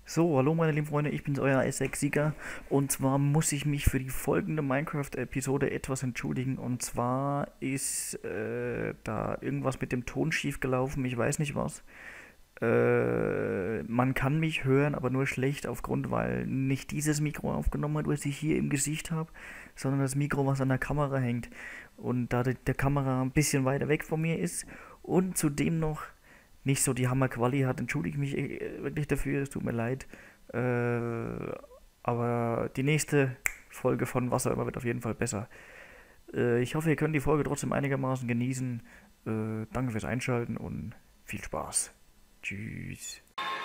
So, hallo meine lieben Freunde, ich bin's, euer Isaac Sieger. Und zwar muss ich mich für die folgende Minecraft-Episode etwas entschuldigen. Und zwar ist da irgendwas mit dem Ton schief gelaufen, ich weiß nicht was. Man kann mich hören, aber nur schlecht aufgrund, weil nicht dieses Mikro aufgenommen hat, was ich hier im Gesicht habe, sondern das Mikro, was an der Kamera hängt. Und da die Kamera ein bisschen weiter weg von mir ist und zudem noch nicht so die Hammer-Quali hat, entschuldige ich mich wirklich dafür, es tut mir leid. Aber die nächste Folge von Wasser immer wird auf jeden Fall besser. Ich hoffe, ihr könnt die Folge trotzdem einigermaßen genießen. Danke fürs Einschalten und viel Spaß. Tschüss.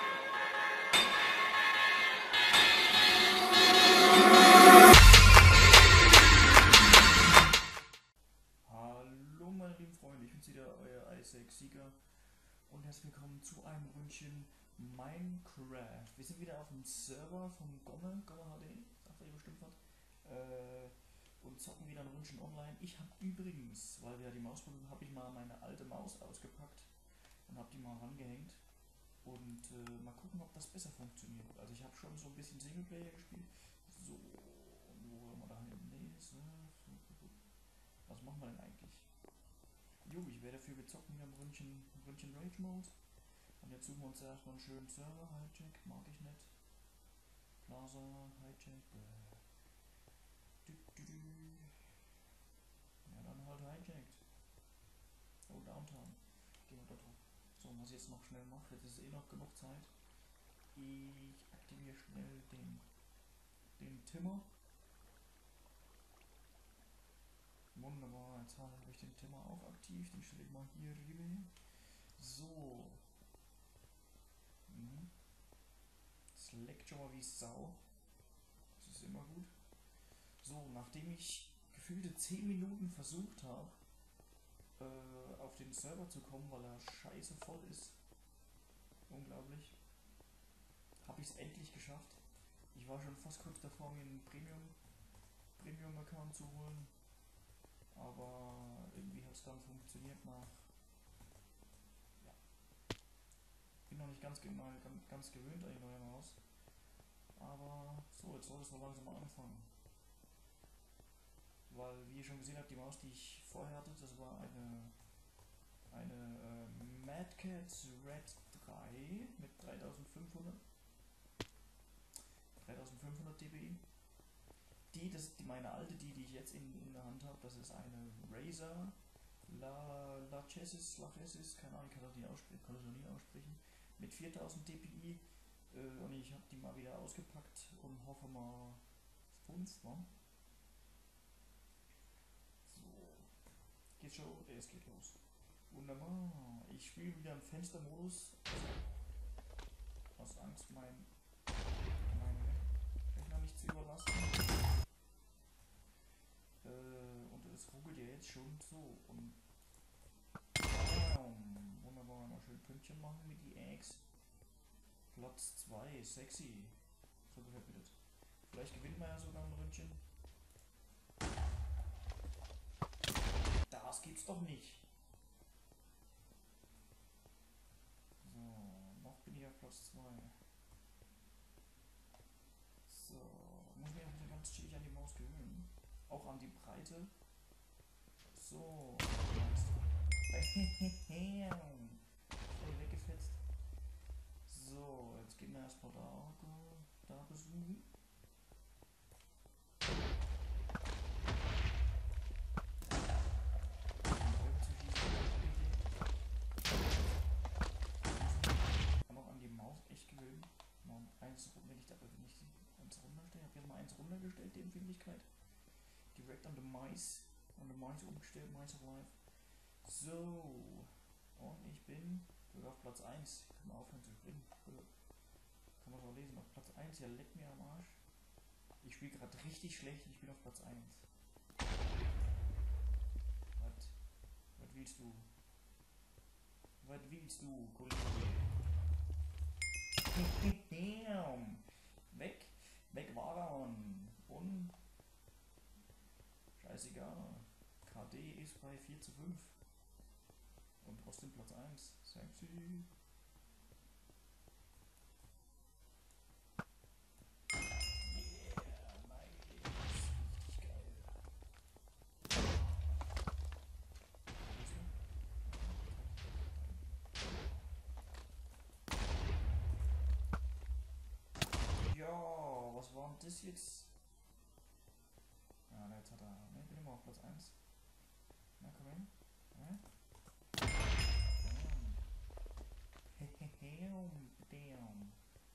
Hallo meine lieben Freunde, ich bin's wieder, euer Isaac Sieger und herzlich willkommen zu einem Ründchen Minecraft. Wir sind wieder auf dem Server vom Gomme HD, sagt ihr bestimmt was, und zocken wieder ein Ründchen online. Ich habe übrigens, weil wir ja die Maus benutzen, habe ich mal meine alte Maus ausgepackt und habe die mal rangehängt und mal gucken, ob das besser funktioniert. Also ich habe schon so ein bisschen Singleplayer gespielt. So, und wo wollen wir da hin? Nee, so, was machen wir denn eigentlich? Jo, ich wäre dafür, wir zocken hier ein Ründchen Rage Mode. Und jetzt suchen wir uns erstmal einen schönen Server. Hijack, mag ich nicht. Plaza, Hijack, ja, dann halt hijacked. Oh, Downtown. Gehen wir da drauf. So, was ich jetzt noch schnell mache, jetzt ist eh noch genug Zeit. Ich aktiviere schnell den Timmer. Wunderbar, jetzt habe ich den Timmer auch aktiv. Den stelle ich mal hier rüber. So. Das leckt schon mal wie Sau. Das ist immer gut. So, nachdem ich gefühlte 10 Minuten versucht habe, auf den Server zu kommen, weil er scheiße voll ist, unglaublich, habe ich es endlich geschafft. Ich war schon fast kurz davor, mir einen Premium-Account zu holen, aber irgendwie hat es dann funktioniert nach, ja, bin noch nicht ganz gewöhnt an die neue Maus, aber so, jetzt soll es noch langsam mal anfangen. Weil, wie ihr schon gesehen habt, die Maus, die ich vorher hatte, das war eine Mad Cat Red 3 mit 3500 dpi. Meine alte, die ich jetzt in der Hand habe, das ist eine Razer Lachesis, keine Ahnung, kann das noch nie aussprechen, mit 4000 dpi. Und ich habe die mal wieder ausgepackt und hoffe mal 5, ne? So, geht schon, es geht los. Wunderbar. Ich spiele wieder im Fenstermodus. Aus Angst, meinen Rechner nicht zu überlasten. Und es ruckelt ja jetzt schon so. Und wunderbar, mal schön Pünktchen machen mit die Eggs. Platz 2, sexy. So gefällt mir das. Vielleicht gewinnt man ja sogar ein Ründchen. Das gibt's doch nicht. So, noch bin ich auf Platz 2. So, muss mich auch wieder ganz chillig an die Maus gewöhnen. Auch an die Breite. So, voll weggefetzt. So, jetzt gehen wir erstmal da besuchen. Kann auch an die Maus echt gewöhnen. Wenn ich eins runterstelle, habe ich jetzt mal eins runtergestellt, die Empfindlichkeit. Direkt an the Mice umgestellt, Mice of Life. So, und ich bin sogar auf Platz 1. Kann man aufhören zu springen. Kann man auch lesen, auf Platz 1, ja, leck mir am Arsch. Ich spiele gerade richtig schlecht, ich bin auf Platz 1. Was willst du? Was willst du, Kollege? Weg war er. Und scheißegal. KD ist bei 4:5. Und trotzdem Platz 1. Sexy. das jetzt... Ja, jetzt hat er... Ne, bin immer auf Platz 1. Na, komm hin. Ja. Damn.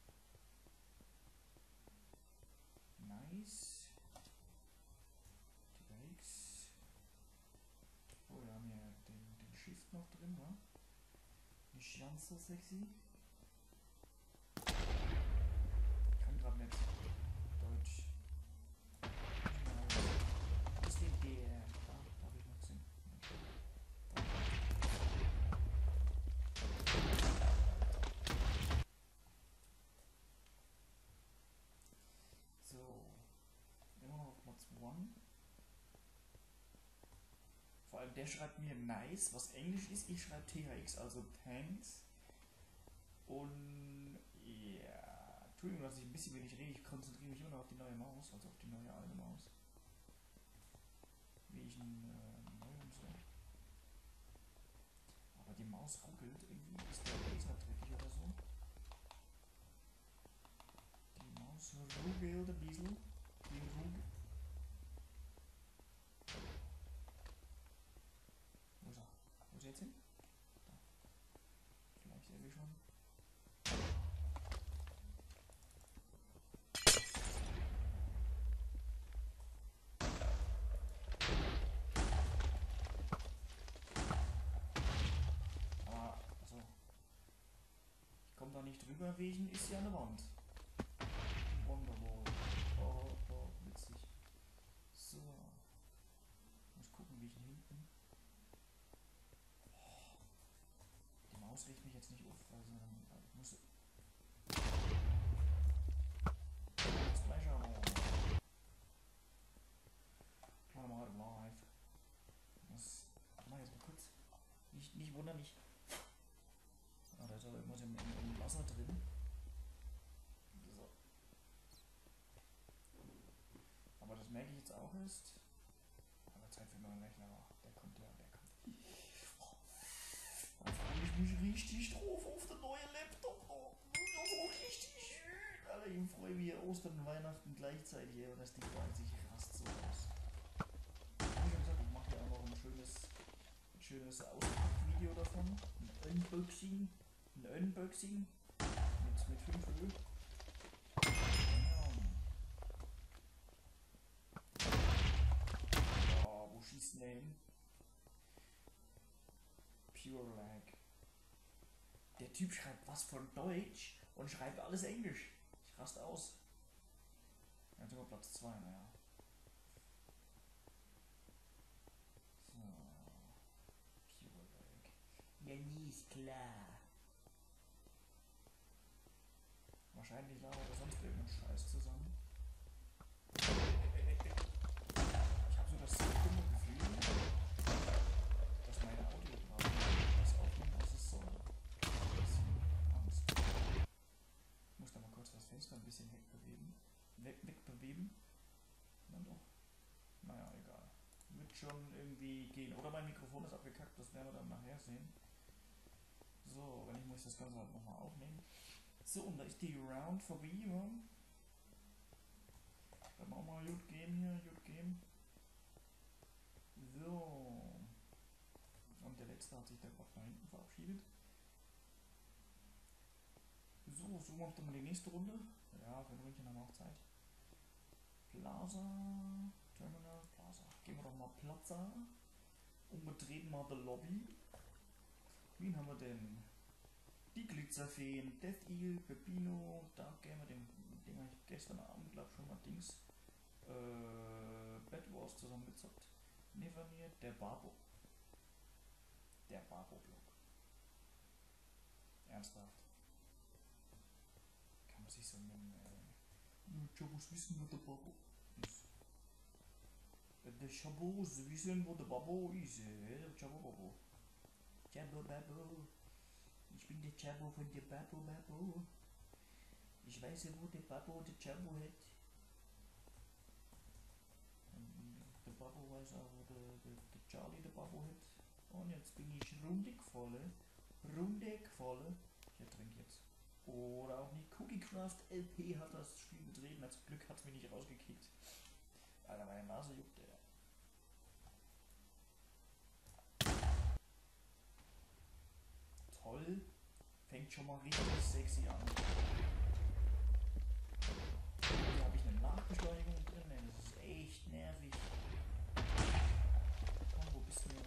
Nice. Die Bikes. Oh, wir haben hier den Shift noch drin, wa? Nicht ganz so sexy. Ich kann gerade nicht Deutsch. Was ist denn der? Da habe ich noch gesehen. So. Immer noch auf Platz 1. Vor allem der schreibt mir nice, was Englisch ist. Ich schreibe THX, also thanks. Und ja, Entschuldigung, dass ich ein bisschen wenig rede. Ich konzentriere mich immer noch auf die neue Maus, also auf die neue alte Maus. Wie ich neu und so. Aber die Maus ruckelt irgendwie. Ist der Laser dreckig oder so? Die Maus ruckelt ein bisschen. Die ruckelt. Wo ist er? Wo ist er jetzt hin? Da. Vielleicht irgendwie schon. Aber, also. Ich komme da nicht drüber wegen, ist ja eine Wand. Wonderwall. Oh, oh, witzig. So. Muss gucken, wie ich ihn hinten. Die Maus riecht mich jetzt nicht auf, also ich muss. Splash mal live. Das mach jetzt mal kurz. Nicht wundern, nicht. Ah, da ist aber irgendwas im Wasser drin. So. Aber das merke ich jetzt auch erst. Aber Zeit für einen neuen Rechner war. Der kommt ja, der kommt. Da freue ich mich richtig drauf auf den neuen Laptop. Oh, so richtig schön. Alter, ich freue mich Ostern und Weihnachten gleichzeitig, ey, und das Ding war sich rast so aus. Wie schon gesagt, ich mache ja auch noch ein schönes Auspack-Video davon. Ein Unboxing. Ein Unboxing. Mit 5 Öl. Oh, wo schießt denn der hin? Pure Lag. Der Typ schreibt was von Deutsch und schreibt alles Englisch. Ich raste aus. Ja, sogar Platz 2, naja. So. Pure Lag. Ja, nie ist klar. Wahrscheinlich labert er sonst irgendeinen Scheiß zusammen. Ich habe so das dumme Gefühl, dass meine Audiogramme das aufnimmt, was es soll. Ein bisschen Angst. Ich muss da mal kurz das Fenster ein bisschen wegbewegen. Na doch. Naja, egal. Wird schon irgendwie gehen. Oder mein Mikrofon ist abgekackt, das werden wir dann nachher sehen. So, wenn ich muss das Ganze halt nochmal aufnehmen. So, und da ist die Round vorbei, ja. Dann machen wir mal Good Game hier, Good Game. So. Und der letzte hat sich da gerade nach hinten verabschiedet. So macht dann mal die nächste Runde. Ja, für ein Ründchen haben wir auch Zeit. Plaza, Terminal, Plaza. Gehen wir doch mal Plaza. Und betreten mal die Lobby. Wen haben wir denn? Die Glitzerfeen, Death Eagle, Pepino, Dark Gamer, den habe ich gestern Abend, glaube ich, schon mal Dings. Bad Wars zusammengezockt. Nevernear, der Babo. Der Babo-Blog. Ernsthaft. Kann man sich so nennen, ich muss wissen, wo der Babo ist. Der Chabos wissen, wo der Babo ist. Der Chababo. Chabo Babo. Ich bin der Chabo von der Babo Babo. Ich weiß ja, wo der Babo der Chabo hat. Der Babo weiß auch, wo der Charlie der Babo hat. Und jetzt bin ich Runde gefallen. Ich ertrinke jetzt. Oder auch nicht. Cookie Minecraft LP hat das Spiel betreten. Zum Glück hat es mich nicht rausgekickt. Alter, meine Nase juckt, ey. Toll. Fängt schon mal richtig sexy an. Hier habe ich eine Nachbeschleunigung drin, ey. Das ist echt nervig. Komm, wo bist du?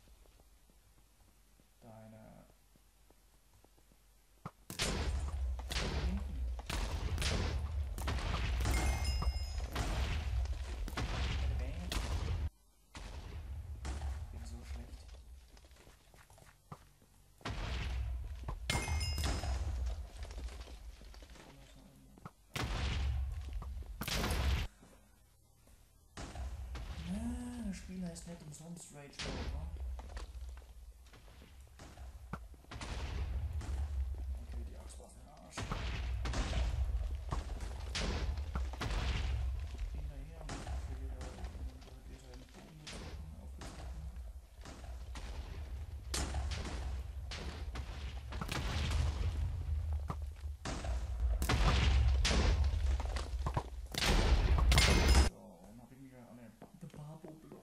Deine... Das Spiel heißt nicht umsonst Rage Mode, ne? Okay, die Axt war für den Arsch. Hinterher und dafür wieder seinen Bogen gezogen, aufgezogen. So, und hab ich mich an den Babo-Block.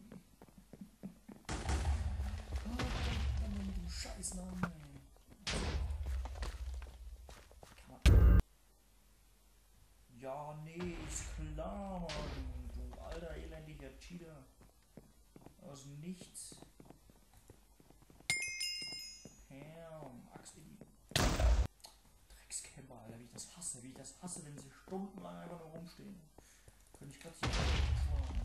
Scheißnamen, ey. Ja, nee, ist klar, Mann. Du alter elendiger Cheater. Aus nichts. Herm, Axt in die Dreckscamper, Alter, wie ich das hasse, wenn sie stundenlang einfach nur rumstehen. Könnte ich grad hier schwören.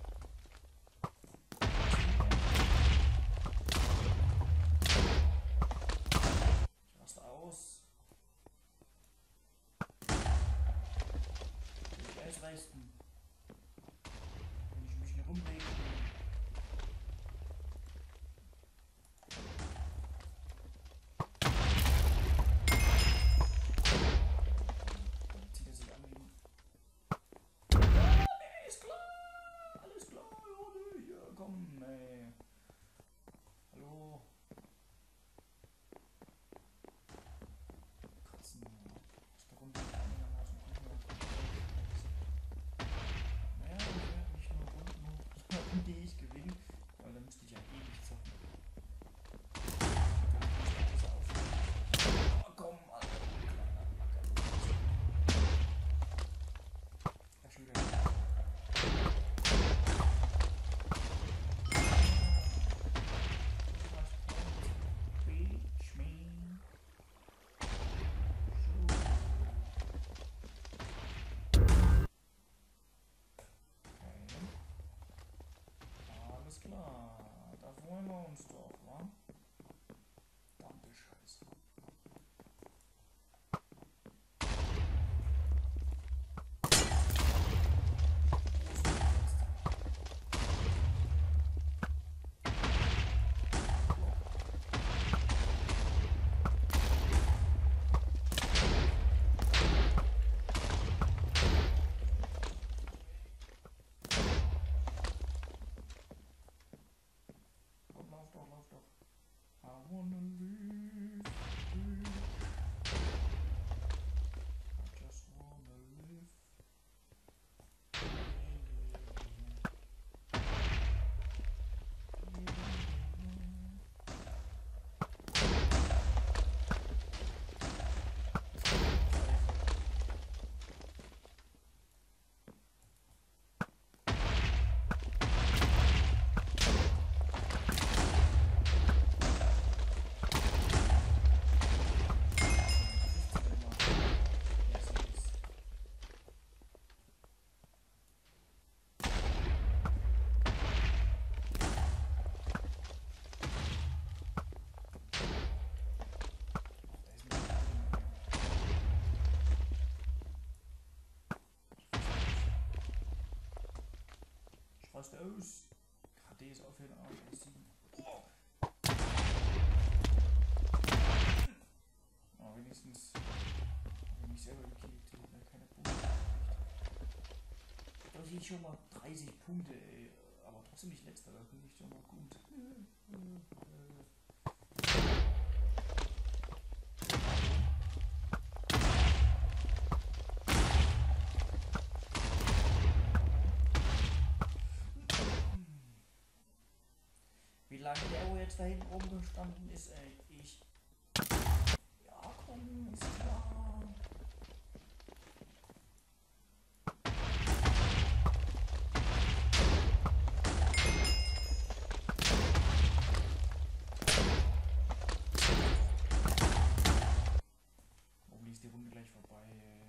Leisten. Wenn ich mich nicht rumlege. Dann zieht er sich an wie... Ja, nee, ist klar. Alles klar, Leute. Hier, komm, ey. Hallo. Katzen. Aus der Runde einigermaßen gut. Die ich gewinne, weil dann müsste ich ja eh nicht zocken. Oh, komm, Alter, du kleiner Macker. Ja, schon wieder. Alles klar, da freuen wir uns doch, wa? Verdammte Scheiße. Lauf doch. I wanna live, live. I just wanna live. Rast aus. KD ist auf jeden Arsch. Oh. Oh, wenigstens habe ich mich selber gekillt. Keine Punkte. Da sehe ich schon mal 30 Punkte, ey. Aber trotzdem nicht letzter, da finde ich schon mal gut. jetzt da hinten rumgestanden ist, ey. Ich. Ja, komm, ist klar. Hoffentlich ist die Runde gleich vorbei.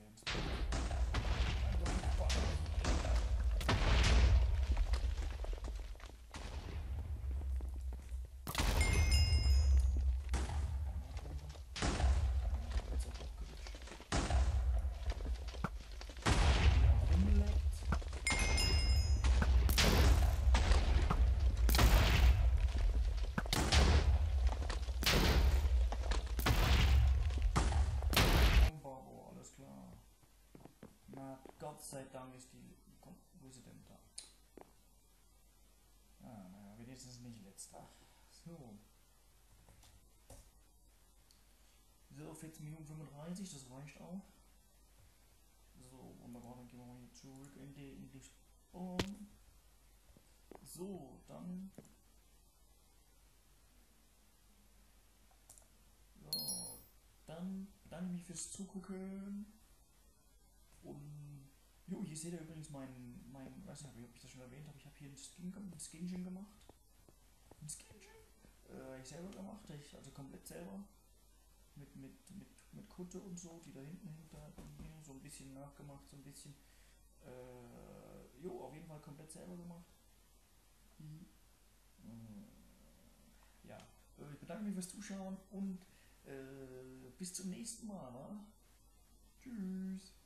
Alles klar. Na, Gott sei Dank ist die. Komm, wo ist sie denn da? Ah, naja, wenigstens nicht letzter. So. So, 14 Minuten 35, das reicht auch. So, wunderbar, dann gehen wir mal hier zurück in die Spawn. So, dann. So, dann bedanke ich mich fürs Zugucken. Und. Jo, hier seht ihr übrigens weiß nicht, ob ich das schon erwähnt habe, ich habe hier ein Skinchen gemacht. Ein Skinchen? Ich selber gemacht, also komplett selber. Mit Kutte und so, die da hinten hinter mir so ein bisschen nachgemacht, so ein bisschen. Jo, auf jeden Fall komplett selber gemacht. Ja, ich bedanke mich fürs Zuschauen und bis zum nächsten Mal. Wa? Tschüss.